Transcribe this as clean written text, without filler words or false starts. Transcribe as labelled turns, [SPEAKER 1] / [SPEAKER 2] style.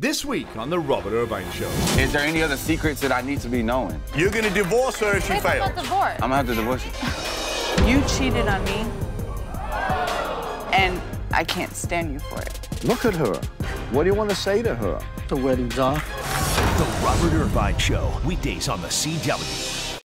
[SPEAKER 1] This week on The Robert Irvine Show.
[SPEAKER 2] Is there any other secrets that I need to be knowing?
[SPEAKER 3] You're going to divorce her if she fails.
[SPEAKER 4] Divorce.
[SPEAKER 2] I'm going to have to divorce you.
[SPEAKER 4] You cheated on me, and I can't stand you for it.
[SPEAKER 5] Look at her. What do you want to say to her?
[SPEAKER 6] The wedding's off.
[SPEAKER 7] The Robert Irvine Show, weekdays on the CW.